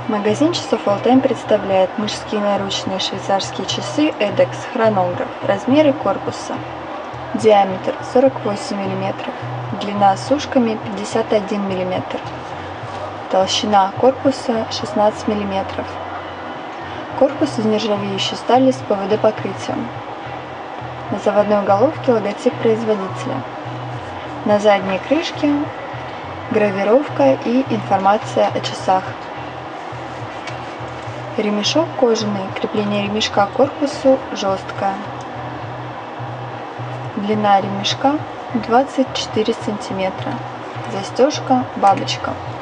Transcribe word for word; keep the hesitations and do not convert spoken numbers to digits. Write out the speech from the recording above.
Магазин часов All-Time представляет мужские наручные швейцарские часы эдекс хронограф. Размеры корпуса. Диаметр сорок восемь миллиметров. Длина с ушками пятьдесят один миллиметр. Толщина корпуса шестнадцать миллиметров. Корпус из нержавеющей стали с ПВД-покрытием. На заводной головке логотип производителя. На задней крышке гравировка и информация о часах. Ремешок кожаный, крепление ремешка к корпусу жесткое. Длина ремешка двадцать четыре сантиметра. Застежка бабочка.